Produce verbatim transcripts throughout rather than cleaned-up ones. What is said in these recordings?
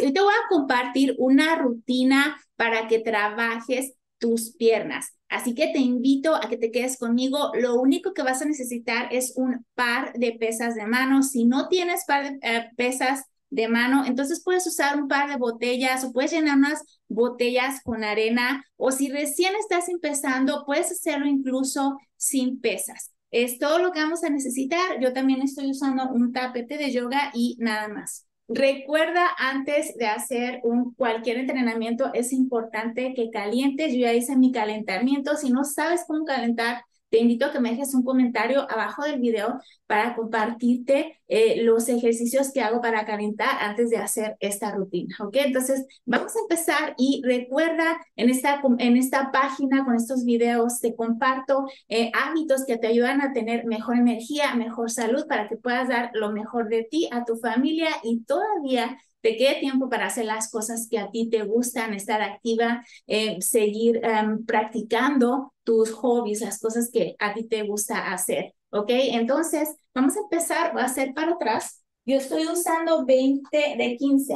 Hoy te voy a compartir una rutina para que trabajes tus piernas. Así que te invito a que te quedes conmigo. Lo único que vas a necesitar es un par de pesas de mano. Si no tienes par de eh, pesas de mano, entonces puedes usar un par de botellas o puedes llenar unas botellas con arena, o si recién estás empezando, puedes hacerlo incluso sin pesas. Es todo lo que vamos a necesitar. Yo también estoy usando un tapete de yoga y nada más. Recuerda, antes de hacer un, cualquier entrenamiento, es importante que calientes. Yo ya hice mi calentamiento. Si no sabes cómo calentar, te invito a que me dejes un comentario abajo del video para compartirte eh, los ejercicios que hago para calentar antes de hacer esta rutina, ¿ok? Entonces, vamos a empezar y recuerda, en esta, en esta página, con estos videos, te comparto eh, hábitos que te ayudan a tener mejor energía, mejor salud, para que puedas dar lo mejor de ti a tu familia y todavía te quede tiempo para hacer las cosas que a ti te gustan, estar activa, eh, seguir um, practicando tus hobbies, las cosas que a ti te gusta hacer, ¿ok? Entonces, vamos a empezar, voy a hacer para atrás. Yo estoy usando veinte de quince,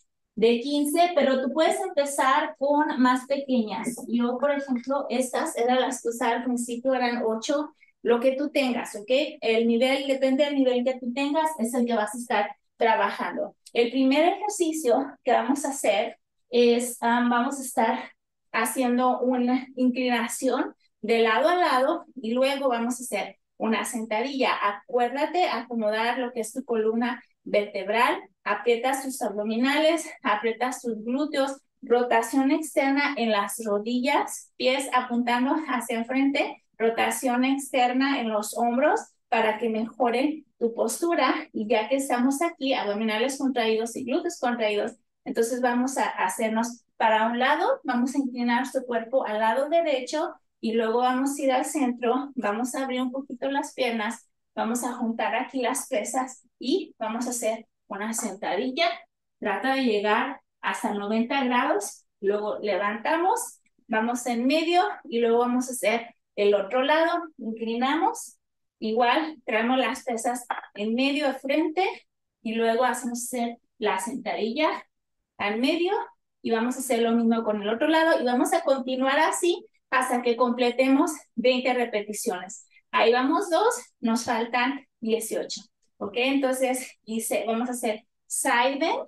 de quince, pero tú puedes empezar con más pequeñas. Yo, por ejemplo, estas eran las que usaba al principio, eran ocho, lo que tú tengas, ¿ok? El nivel, depende del nivel que tú tengas, es el que vas a estar trabajando. El primer ejercicio que vamos a hacer es, um, vamos a estar haciendo una inclinación de lado a lado y luego vamos a hacer una sentadilla. Acuérdate acomodar lo que es tu columna vertebral, aprietas tus abdominales, aprietas tus glúteos, rotación externa en las rodillas, pies apuntando hacia enfrente, rotación externa en los hombros para que mejore tu postura. Y ya que estamos aquí, abdominales contraídos y glúteos contraídos, entonces vamos a hacernos para un lado, vamos a inclinar nuestro cuerpo al lado derecho y luego vamos a ir al centro, vamos a abrir un poquito las piernas, vamos a juntar aquí las pesas y vamos a hacer una sentadilla. Trata de llegar hasta noventa grados, luego levantamos, vamos en medio y luego vamos a hacer el otro lado, inclinamos, igual traemos las pesas en medio de frente y luego hacemos hacer la sentadilla al medio y vamos a hacer lo mismo con el otro lado y vamos a continuar así hasta que completemos veinte repeticiones. Ahí vamos dos, nos faltan dieciocho. ¿Ok? Entonces, dice, vamos a hacer side bend,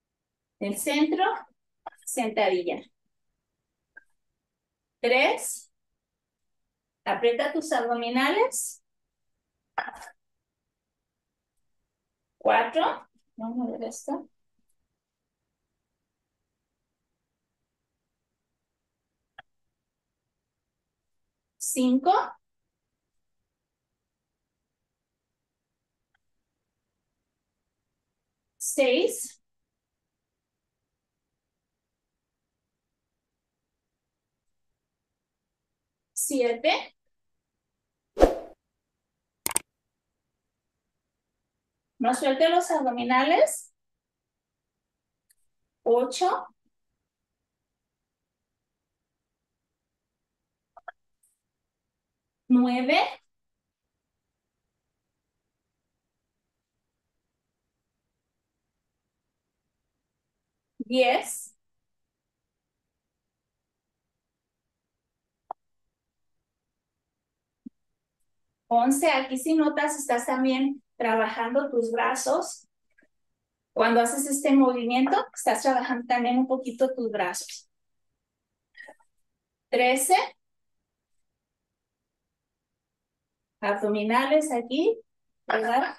el centro, sentadilla. Tres, aprieta tus abdominales. Cuatro, vamos a ver esto. Cinco. Seis. Siete. No suelte los abdominales. Ocho. Nueve. Diez. Once. Aquí si notas, estás también trabajando tus brazos. Cuando haces este movimiento, estás trabajando también un poquito tus brazos. Trece. Abdominales aquí, ¿verdad?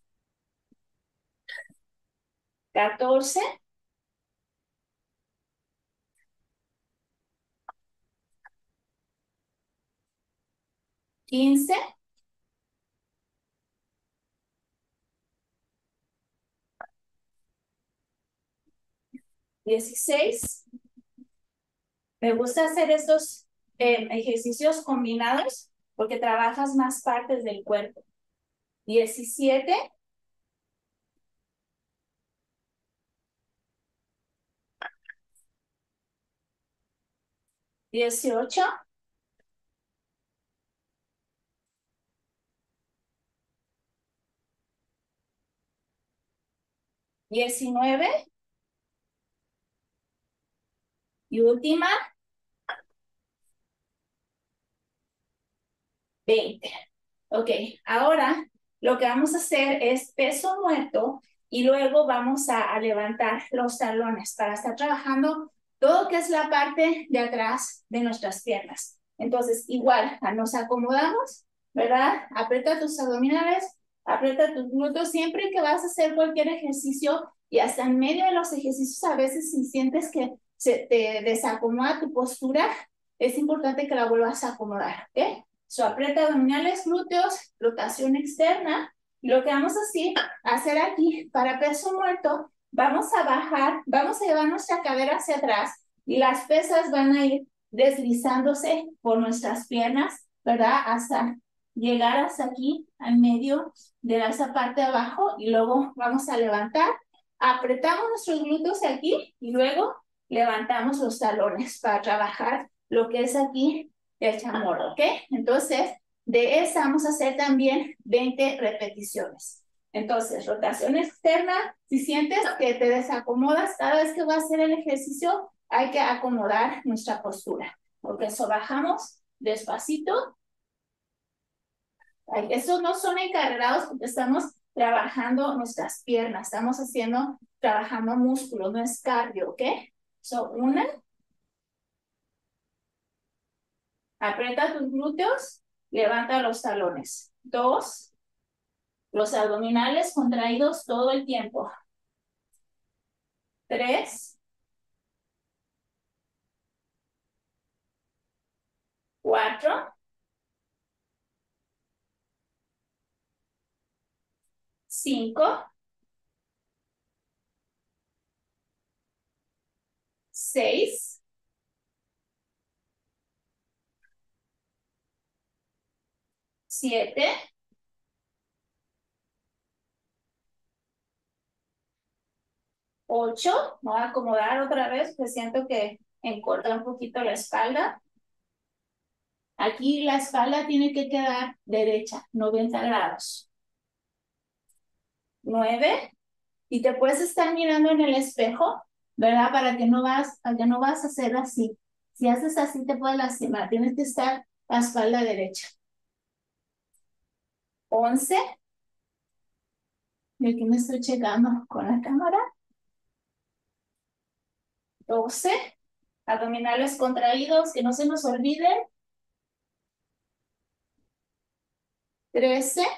Catorce. Quince. Dieciséis. Me gusta hacer estos eh, ejercicios combinados porque trabajas más partes del cuerpo. Diecisiete. Dieciocho. Diecinueve. Y última, veinte. Ok, ahora lo que vamos a hacer es peso muerto y luego vamos a, a levantar los talones para estar trabajando todo que es la parte de atrás de nuestras piernas. Entonces, igual, nos acomodamos, ¿verdad? Aprieta tus abdominales, aprieta tus glúteos siempre que vas a hacer cualquier ejercicio y hasta en medio de los ejercicios a veces si sientes que se te desacomoda tu postura, es importante que la vuelvas a acomodar, ¿ok? So, aprieta abdominales, glúteos, rotación externa. Y lo que vamos a hacer, hacer aquí para peso muerto, vamos a bajar, vamos a llevar nuestra cadera hacia atrás y las pesas van a ir deslizándose por nuestras piernas, ¿verdad? Hasta llegar hasta aquí, al medio de esa parte de abajo y luego vamos a levantar. Apretamos nuestros glúteos aquí y luego levantamos los talones para trabajar lo que es aquí el chamorro, ¿ok? Entonces, de esa vamos a hacer también veinte repeticiones. Entonces, rotación externa, si sientes que te desacomodas cada vez que vas a hacer el ejercicio, hay que acomodar nuestra postura. Ok, eso bajamos despacito. Esos no son encargados porque estamos trabajando nuestras piernas, estamos haciendo, trabajando músculos, no es cardio, ¿ok? So, una. Aprieta tus glúteos, levanta los talones. Dos, los abdominales contraídos todo el tiempo. Tres, cuatro, cinco, seis, siete, ocho. Me voy a acomodar otra vez, pues siento que encorta un poquito la espalda. Aquí la espalda tiene que quedar derecha, noventa grados. Nueve. Y te puedes estar mirando en el espejo, ¿verdad? Para que no vas, para que no vas a hacer así. Si haces así te puedes lastimar. Tienes que estar a espalda derecha. Once. Y aquí me estoy checando con la cámara. Doce. Abdominales contraídos, que no se nos olviden. Trece.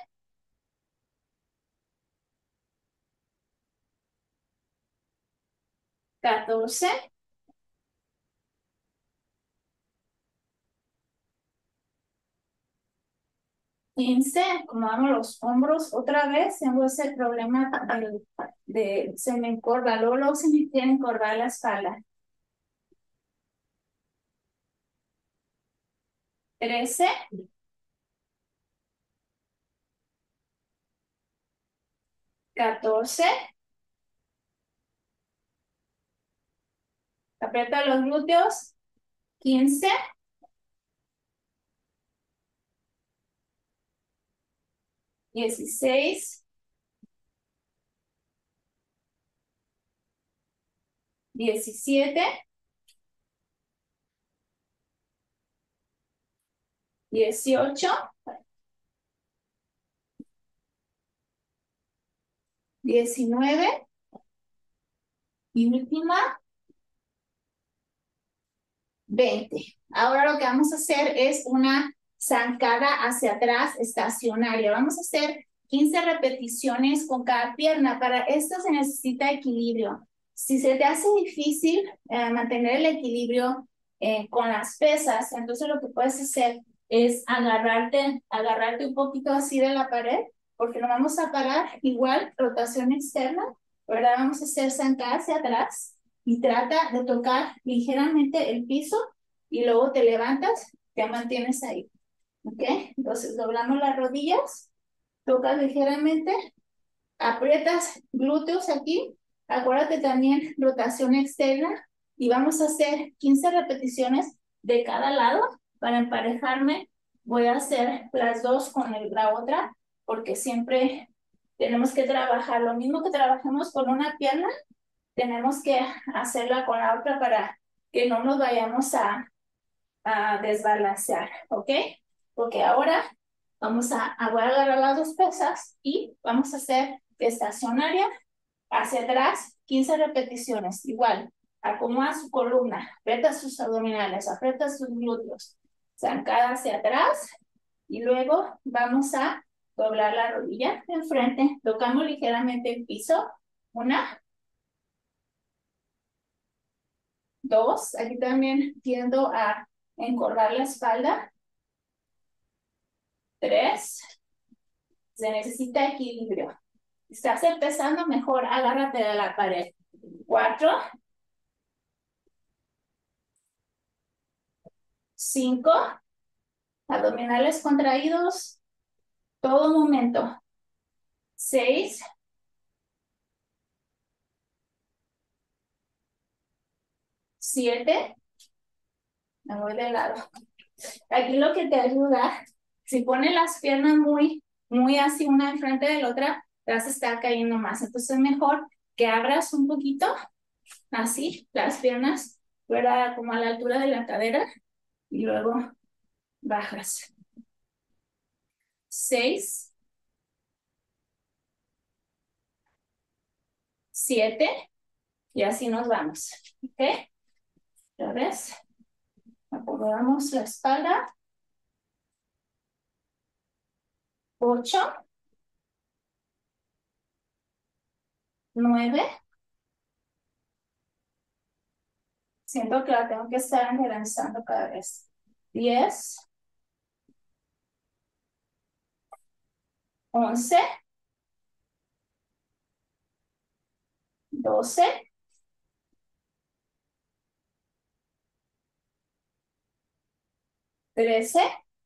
Catorce. Quince. Acomodamos los hombros otra vez. Tengo ese problema del, de se me encorva, luego, luego se me quiere encorvar la espalda. Trece. Catorce. Aprieta los glúteos. Quince. Dieciséis. Diecisiete. Dieciocho. Diecinueve. Y última, veinte. Ahora lo que vamos a hacer es una zancada hacia atrás estacionaria. Vamos a hacer quince repeticiones con cada pierna. Para esto se necesita equilibrio. Si se te hace difícil eh, mantener el equilibrio eh, con las pesas, entonces lo que puedes hacer es agarrarte, agarrarte un poquito así de la pared, porque lo vamos a parar. Igual, rotación externa, ¿verdad? Vamos a hacer zancada hacia atrás y trata de tocar ligeramente el piso y luego te levantas, te mantienes ahí, ¿ok? Entonces doblamos las rodillas, tocas ligeramente, aprietas glúteos aquí, acuérdate también rotación externa y vamos a hacer quince repeticiones de cada lado. Para emparejarme voy a hacer las dos con el, la otra porque siempre tenemos que trabajar lo mismo que trabajamos con una pierna, tenemos que hacerla con la otra para que no nos vayamos a, a desbalancear, ¿ok? Porque ahora vamos a, a voy a agarrar las dos pesas y vamos a hacer estacionaria hacia atrás, quince repeticiones, igual. Acomoda su columna, aprieta sus abdominales, aprieta sus glúteos, zancada hacia atrás y luego vamos a doblar la rodilla de enfrente, tocamos ligeramente el piso. Una, dos, aquí también tiendo a encorvar la espalda. Tres, se necesita equilibrio. Estás empezando mejor, agárrate de la pared. Cuatro, cinco, abdominales contraídos, todo momento. Seis, siete, me voy de lado. Aquí lo que te ayuda, si pones las piernas muy, muy así una enfrente de la otra, te vas a estar cayendo más. Entonces es mejor que abras un poquito, así, las piernas, ¿verdad? Como a la altura de la cadera, y luego bajas. Seis, siete, y así nos vamos. ¿Ok? ¿Ya ves? Acomodamos la espalda. Ocho, nueve. Siento que la tengo que estar enderezando cada vez. Diez, once, doce, trece,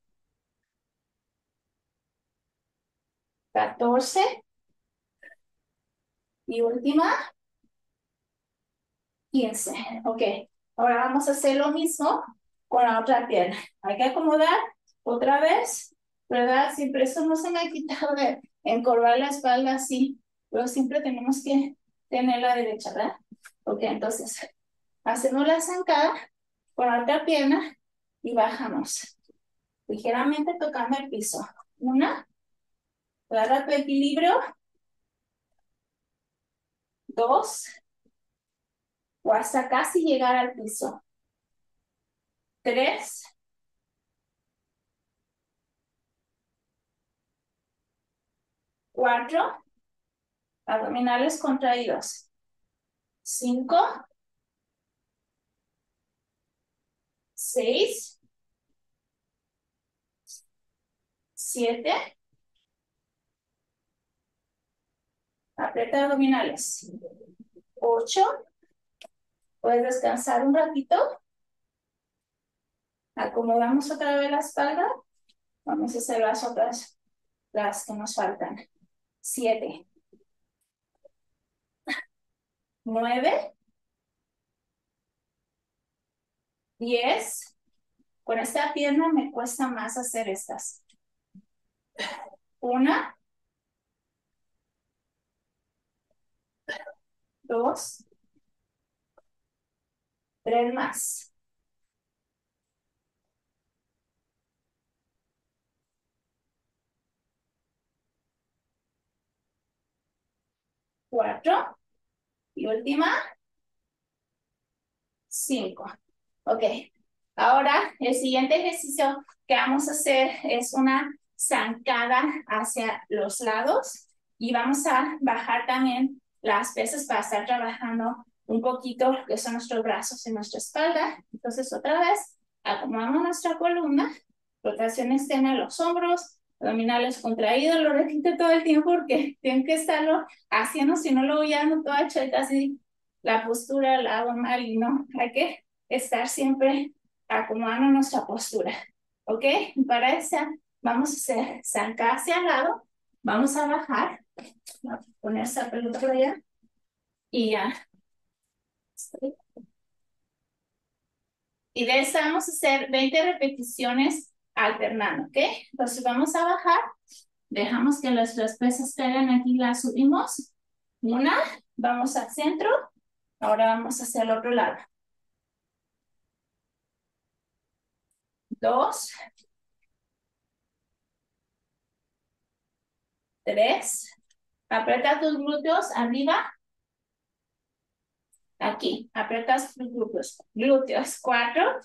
catorce y última, quince. Ok, ahora vamos a hacer lo mismo con la otra pierna. Hay que acomodar otra vez, ¿verdad? Siempre eso no se me ha quitado de encorvar la espalda así, pero siempre tenemos que tener la derecha, ¿verdad? Ok, entonces hacemos la zancada con la otra pierna y bajamos. Ligeramente tocando el piso. Una, agarra tu equilibrio. Dos, o hasta casi llegar al piso. Tres, cuatro, abdominales contraídos. Cinco, seis, siete, aprieta abdominales. Ocho, puedes descansar un ratito. Acomodamos otra vez la espalda. Vamos a hacer las otras, las que nos faltan. Siete, nueve, diez. Con esta pierna me cuesta más hacer estas. Una, dos, tres más. Cuatro. Y última. Cinco. Ok. Ahora, el siguiente ejercicio que vamos a hacer es una zancada hacia los lados. Y vamos a bajar también las pesas para estar trabajando un poquito lo que son nuestros brazos y nuestra espalda. Entonces, otra vez, acomodamos nuestra columna, rotación externa de los hombros, abdominales contraídos, lo repito todo el tiempo porque tengo que estarlo haciendo, si no lo voy a dar toda chueca, así la postura la hago mal y no, hay que estar siempre acomodando nuestra postura, ¿ok? Para esa vamos a hacer zancada hacia el lado, vamos a bajar, voy a poner esa pelota por allá y ya. Y de esta vamos a hacer veinte repeticiones alternando, ¿ok? Entonces vamos a bajar, dejamos que nuestras pesas caigan aquí, las subimos. Una, vamos al centro, ahora vamos hacia el otro lado. dos, tres. Aprieta tus glúteos arriba. Aquí, aprietas tus glúteos. Glúteos, cuatro.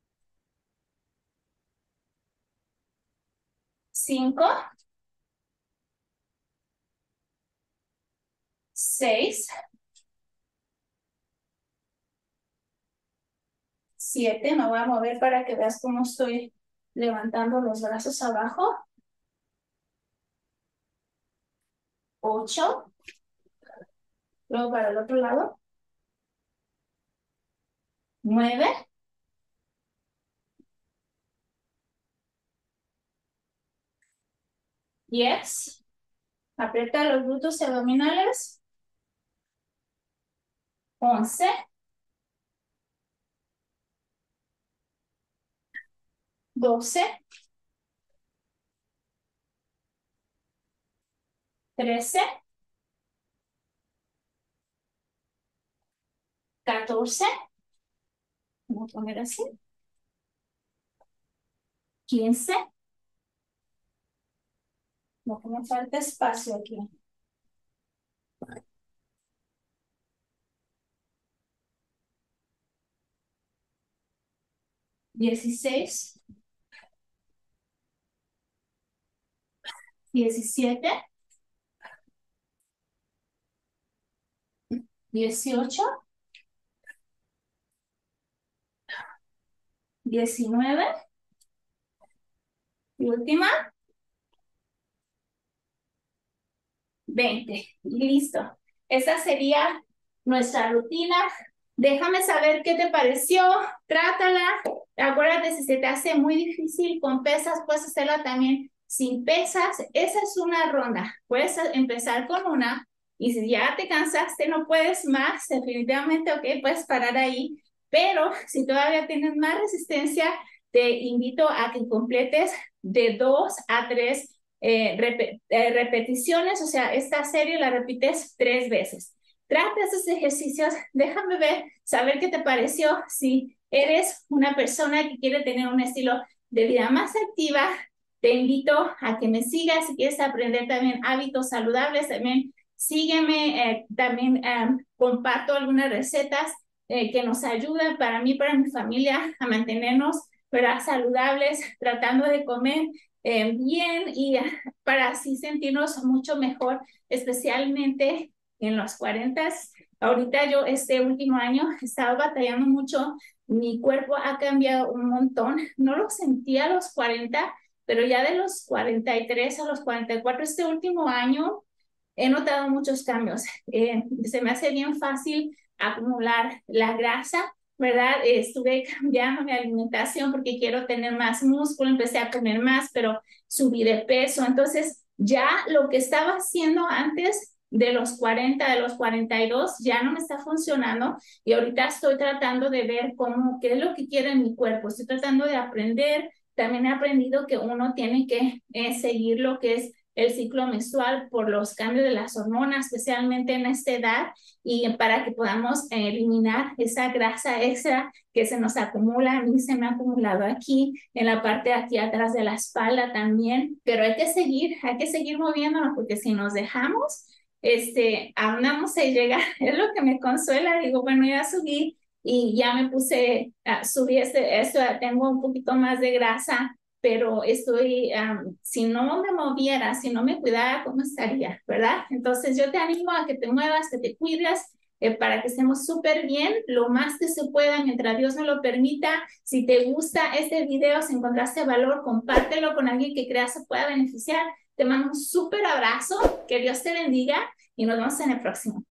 Cinco. Seis. Siete. Me voy a mover para que veas cómo estoy levantando los brazos abajo. Ocho. Luego para el otro lado. Nueve. Diez. Aprieta los glúteos abdominales. Once. Doce. Trece. Catorce. Vamos a poner así. Quince. No que me falta espacio aquí. Dieciséis. Diecisiete. Dieciocho. Diecinueve. Y última. Veinte. Listo. Esa sería nuestra rutina. Déjame saber qué te pareció. Trátala. Acuérdate, si se te hace muy difícil con pesas, puedes hacerla también sin pesas. Esa es una ronda. Puedes empezar con una. Y si ya te cansaste, no puedes más, definitivamente, ok, puedes parar ahí. Pero si todavía tienes más resistencia, te invito a que completes de dos a tres Eh, rep eh, repeticiones, o sea, esta serie la repites tres veces. Trata esos ejercicios, déjame ver, saber qué te pareció. Si eres una persona que quiere tener un estilo de vida más activa, te invito a que me sigas. Si quieres aprender también hábitos saludables, también sígueme, eh, también eh, comparto algunas recetas eh, que nos ayudan para mí, para mi familia, a mantenernos, ¿verdad?, saludables, tratando de comer Eh, bien y para así sentirnos mucho mejor, especialmente en los cuarenta. Ahorita yo este último año he estado batallando mucho, mi cuerpo ha cambiado un montón, no lo sentía a los cuarenta, pero ya de los cuarenta y tres a los cuarenta y cuatro, este último año, he notado muchos cambios. Eh, se me hace bien fácil acumular la grasa, ¿verdad? Eh, estuve cambiando mi alimentación porque quiero tener más músculo, empecé a comer más, pero subí de peso. Entonces, ya lo que estaba haciendo antes de los cuarenta, de los cuarenta y dos, ya no me está funcionando. Y ahorita estoy tratando de ver cómo, qué es lo que quiero en mi cuerpo. Estoy tratando de aprender. También he aprendido que uno tiene que eh, seguir lo que es el ciclo menstrual por los cambios de las hormonas, especialmente en esta edad, y para que podamos eh, eliminar esa grasa extra que se nos acumula. A mí se me ha acumulado aquí, en la parte de aquí atrás de la espalda también, pero hay que seguir, hay que seguir moviéndonos, porque si nos dejamos, este, aún no vamos a llegar. Es lo que me consuela, digo, bueno, ya subí y ya me puse, uh, subí este, esto, tengo un poquito más de grasa, pero estoy, um, si no me moviera, si no me cuidara, ¿cómo estaría? ¿Verdad? Entonces yo te animo a que te muevas, que te cuides, eh, para que estemos súper bien, lo más que se pueda, mientras Dios nos lo permita. Si te gusta este video, si encontraste valor, compártelo con alguien que creas se pueda beneficiar. Te mando un súper abrazo, que Dios te bendiga y nos vemos en el próximo.